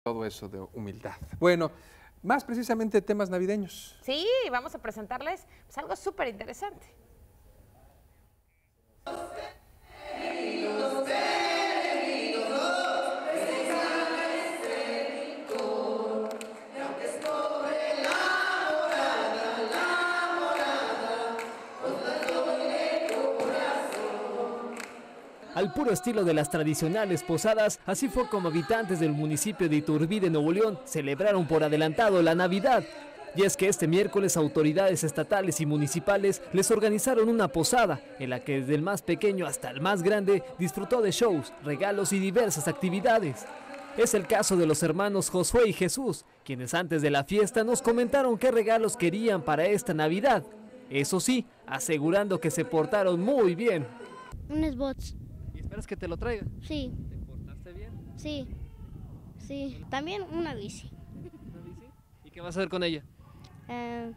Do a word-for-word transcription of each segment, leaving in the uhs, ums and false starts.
Todo eso de humildad. Bueno, más precisamente temas navideños. Sí, vamos a presentarles pues, algo súper interesante. Al puro estilo de las tradicionales posadas, así fue como habitantes del municipio de Iturbide, Nuevo León, celebraron por adelantado la Navidad. Y es que este miércoles autoridades estatales y municipales les organizaron una posada, en la que desde el más pequeño hasta el más grande disfrutó de shows, regalos y diversas actividades. Es el caso de los hermanos Josué y Jesús, quienes antes de la fiesta nos comentaron qué regalos querían para esta Navidad. Eso sí, asegurando que se portaron muy bien. Unos bots. ¿Y esperas que te lo traiga? Sí. ¿Te portaste bien? Sí. Sí. También una bici. ¿Una bici? ¿Y qué vas a hacer con ella? Eh,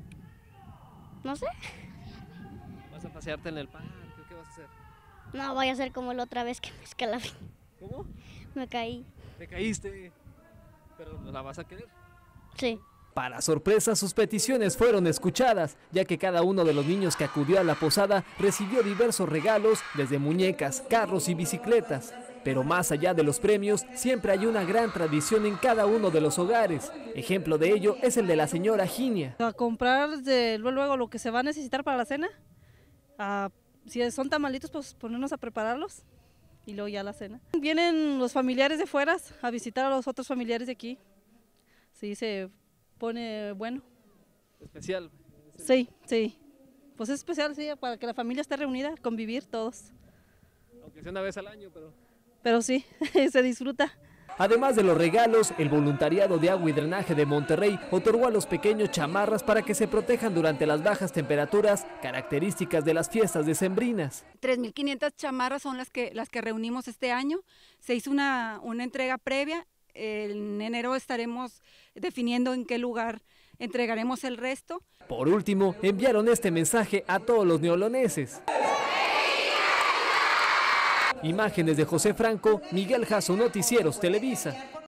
no sé. ¿Vas a pasearte en el parque o qué vas a hacer? No voy a hacer como la otra vez que me escalabé. ¿Cómo? Me caí. Te caíste. ¿Pero no la vas a querer? Sí. Para sorpresa, sus peticiones fueron escuchadas, ya que cada uno de los niños que acudió a la posada recibió diversos regalos, desde muñecas, carros y bicicletas. Pero más allá de los premios, siempre hay una gran tradición en cada uno de los hogares. Ejemplo de ello es el de la señora Ginia. A comprar de, luego lo que se va a necesitar para la cena. A, si son tamalitos, pues ponernos a prepararlos y luego ya la cena. Vienen los familiares de fuera a visitar a los otros familiares de aquí. Sí, se pone bueno. ¿Especial? Sí, sí. Pues es especial, sí, para que la familia esté reunida, convivir todos. Aunque sea una vez al año, pero... Pero sí, se disfruta. Además de los regalos, el voluntariado de agua y drenaje de Monterrey otorgó a los pequeños chamarras para que se protejan durante las bajas temperaturas, características de las fiestas decembrinas. tres mil quinientas chamarras son las que, las que reunimos este año. Se hizo una, una entrega previa. En enero estaremos definiendo en qué lugar entregaremos el resto. Por último, enviaron este mensaje a todos los neoloneses. Imágenes de José Franco, Miguel Jasso, Noticieros Televisa.